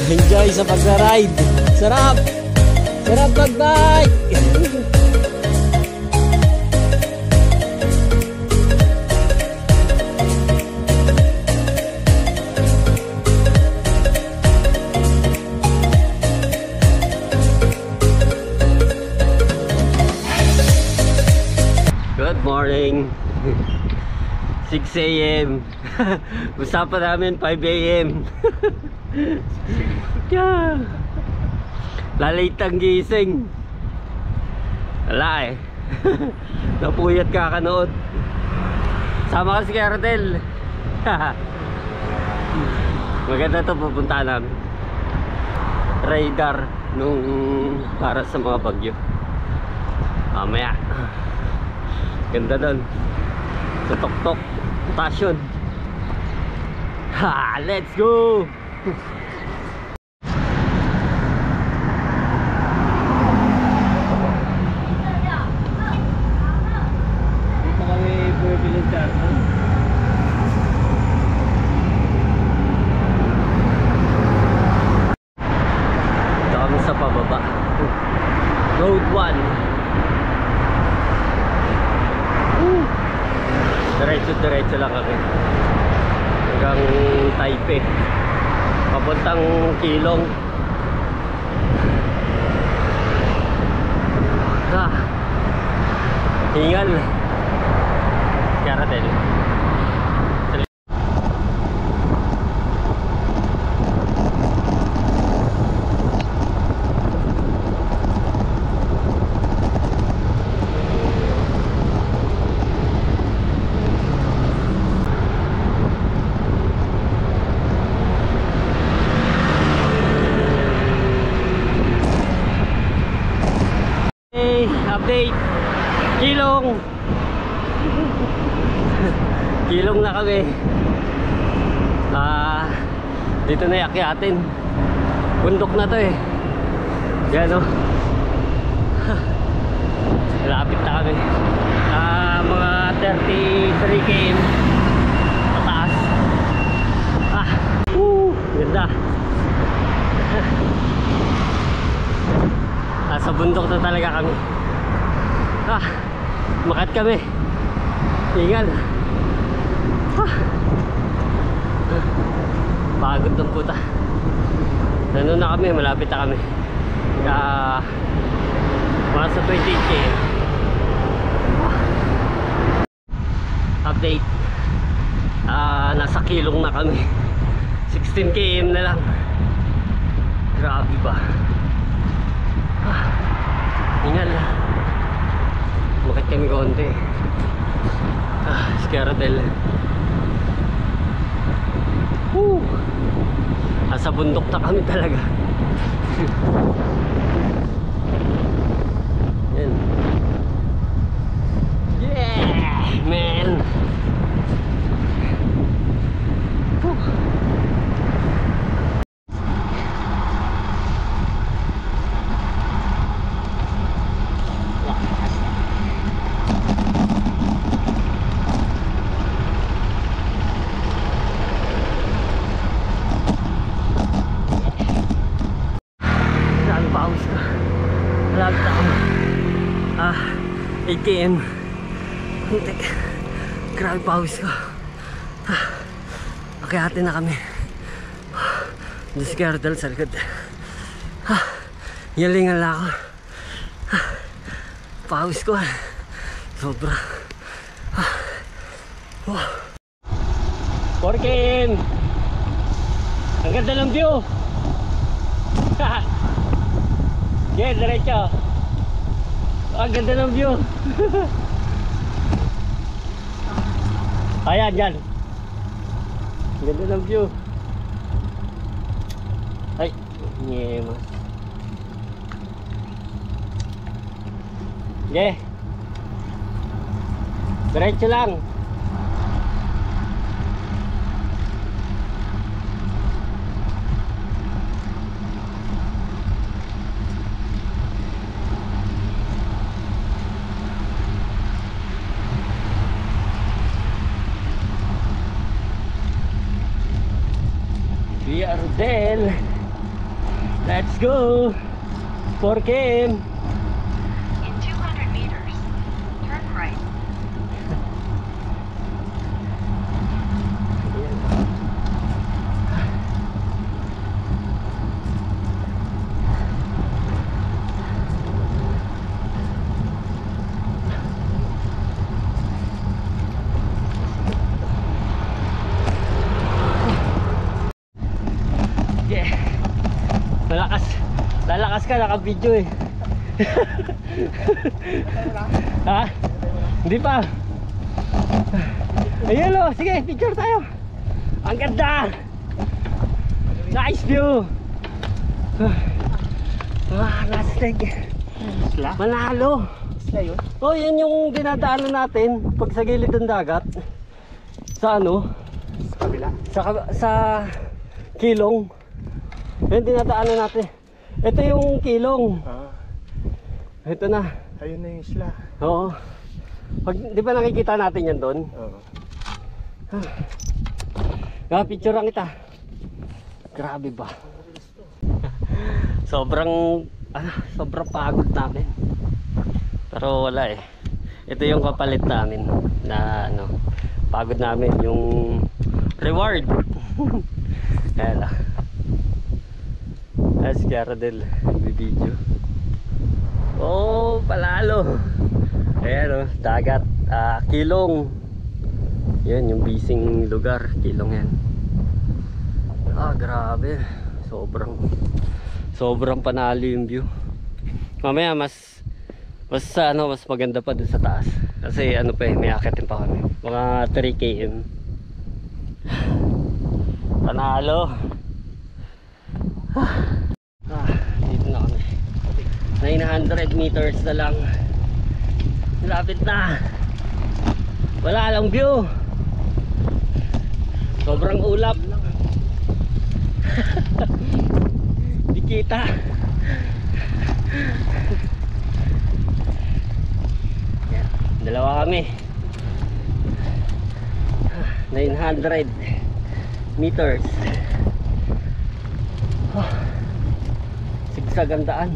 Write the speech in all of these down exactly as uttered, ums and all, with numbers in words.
Enjoy sa pag-ride. Sarap! Sarap mag-bike! Good morning! six A M Usapan namin five A M Yeah. Lalate ang gising. Wala eh. Napuyat kakanood. Sama ka si Cardel. Maganda to, pupunta namin. Radar nung para sa mga bagyo. Mamaya. Ganda doon. Sa Tuktok Station. Ha, let's go. Road one. Diretso-diretso lang kami hanggang Taipei, papuntang Kilong. Ah, hingal. Cardel. Update, Kilong. Kilong na kami. Ah, dito na yakyatin. Bundok na to eh. Yan o. Lapit na kami. Ah, mga thirty-three kilometers pataas. Ah, woo, ganda. Nasa bundok na talaga kami. Ah, makat kami. Ingal. Ah, pagod ng puta. Ano na kami, malapit na kami. Ah, mga sa twenty kilometers. Update. Ah, nasa Kilong na kami. sixteen kilometers na lang. Grabe ba? Ah, ingal. Bakit kami konti? Ah, si Cardel. Woo! Nasa bundok na kami talaga. Yan. Yeah, man. Woo. Ah, eight kilometers. Huntik. Grabe pawis ko. Ah, akyatin na kami. Doon si Cardel sa likod. Ah, yalingan lang ako. Ah, pawis ko. Sobra. Ah, oh. four kilometers. Ang ganda ng view. Yeah, diretso. Ang ganda ng view. Ayan, dyan. Ang ganda ng view. Ay, nyema. Yeah. Diretso lang. Cardel. Let's go! four K M! In two hundred meters, turn right. Yeah. Malakas. Lalakas ka, naka-video eh. Ha? Hindi pa. Ayun o, sige, picture tayo. Ang ganda. Nice view. Ah, last leg. Manalo. Oh, yan yung dinadaanan natin pag sa gilid ng dagat. Sa ano? Sa kabila. Sa, sa kilong. Yan dinadaanan natin. Ito yung kilong. Ah, Ito na. ayun na yung isla. Oo. Pag, di ba nakikita natin yan doon? Oo. Ah, picturean kita. Grabe ba? Sobrang ah, sobrang pagod namin. Pero wala eh. Ito yung kapalit namin na ano, pagod namin yung reward. Ayan lang. As Caradel video. Oh, palalo. Ayan oh, dagat, ah, kilong. Yan yung bising lugar, kilong yan. Ah, grabe. Sobrang sobrang panalo yung view. Mamaya mas mas ano, mas maganda pa dun sa taas. Kasi ano pa eh, may akitin pa kami. Mga three K M. Panalo. Ah, dito na kami. nine hundred meters na lang. Lapit na. Wala lang view. Sobrang ulap. Di kita. Dalawa kami. nine hundred meters. Oh, sigsag ang daan.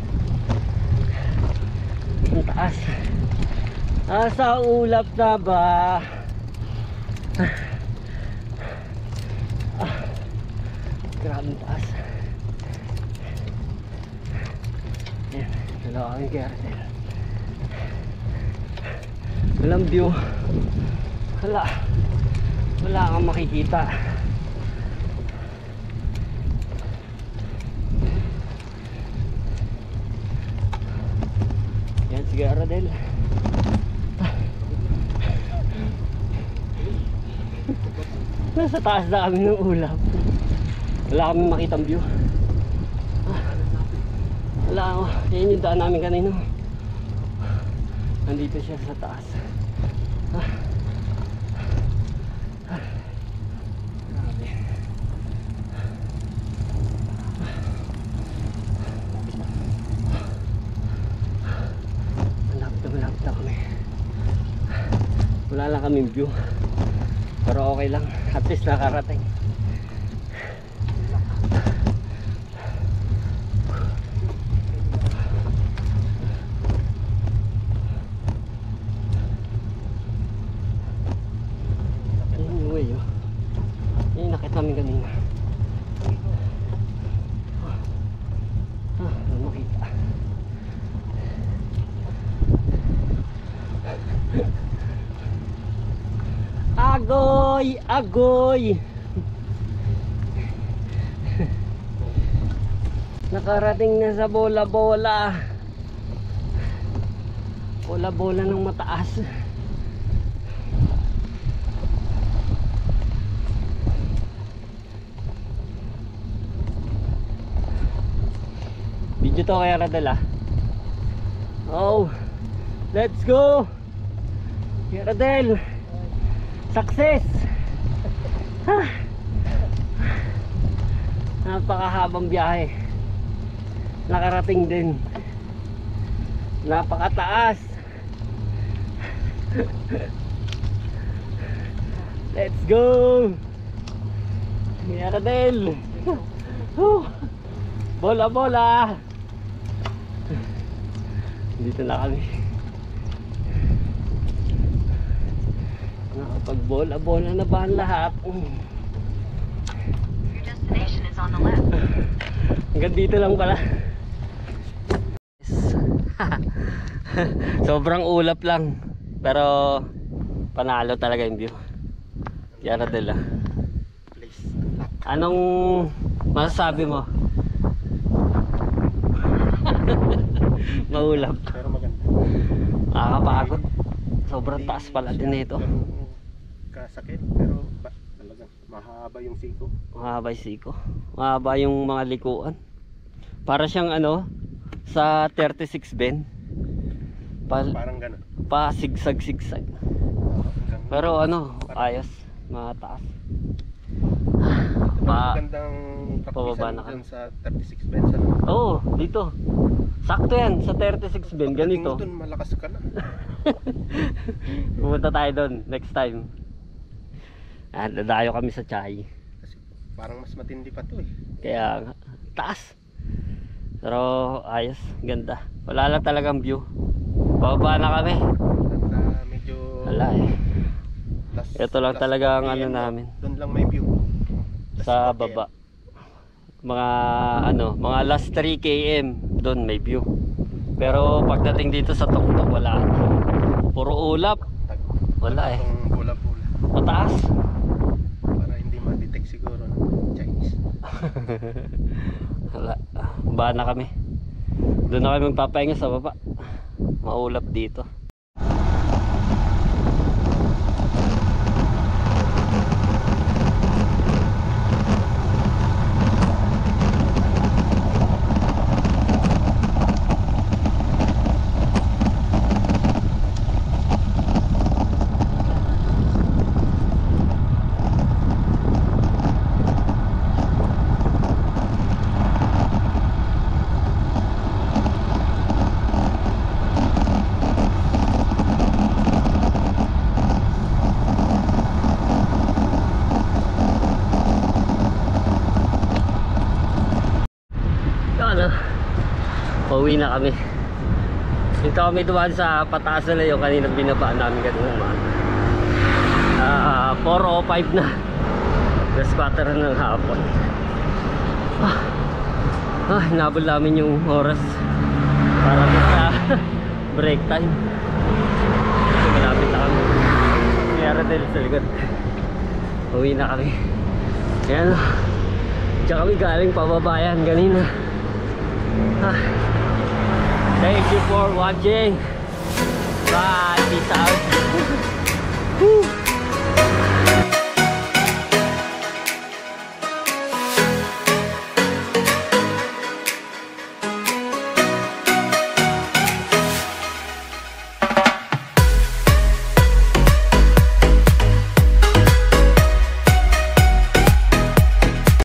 Ang taas. Asa ulap na ba? Ah, grabe ang taas. Yan, dalawa kami kaya rin. Walang view. Wala. Wala kang makikita. Yan si Caradel. Nasa taas na kami ng ulap. Wala kami makitang view. Wala ako. Yan yung daan namin kanina. Nandito siya sa taas. Ah. Ah. Grabe. Malapit na malapit na kami. Wala lang kaming view. Pero okay lang. At least nakarating. Kami kanina. Ah, wala makita. Agoy! Agoy! Nakarating na sa bola-bola. Bola-bola ng mataas. Video to kaya Radel ah. Oh, let's go kaya Radel. Success. Ah. Napakahabang biyahe. Nakarating din. Napakataas. Let's go kaya Radel. Oh. Bola, bola! Dito na kami. Nakapag bola, bola na ba ang lahat? Your destination is on the left. Hanggang dito lang pala. Sobrang ulap lang. Pero panalo talaga yung view. Tiara Dela. Please. Anong masasabi mo? Maulap. Pero maganda. Nakakapagod. Sobrang taas pala din ito. Ganun kasakit, pero ba, talagang mahaba yung siko. Mahaba yung siko. Mahaba yung mga likuan. Para siyang ano, sa thirty-six bend. Pa, Parang gano'n. pa sigsag-sigsag. Hanggang- Pero ano, ayos. Mataas. Ito Pa- magandang pababa practicean na ka. dyan sa thirty-six bends. Ano? Oo, oh, dito. Sakto yan sa thirty-six bend. Pagdating Ganito. mo dun, malakas ka na. Pumunta tayo doon next time. Ah, dadayo kami sa Chay. Kasi parang mas matindi pa to eh. Kaya taas. Pero ayos, ganda. Wala lang talagang view. Bababa na kami. At ah, medyo Wala eh. last, Ito lang last talaga ang ano four P M namin. Doon lang may view. Last Sa four P M. baba. Mga ano, mga last three kilometers doon may view. Pero pagdating dito sa tuktok wala. Puro ulap. Tag- Wala eh. Itong bula-bula. Mataas. Para hindi ma-detect siguro ng Chinese. Wala. Baba na kami. Doon na kami magpapahinga sa baba. Maulap dito. Ano, pauwi na kami. Dito kami dumaan sa pataas na yung kanina binabaan namin kanina umaga. Ah, four oh five na. Alas kwatro na ng hapon. Ah, ah hinabol namin yung oras para sa break time. Kasi malapit na kami. Tiara Dela sa likod. Pauwi na kami. Ayan. Diyan kami galing pababayan kanina. Ah, thank you for watching. Bye. Peace out. Woo.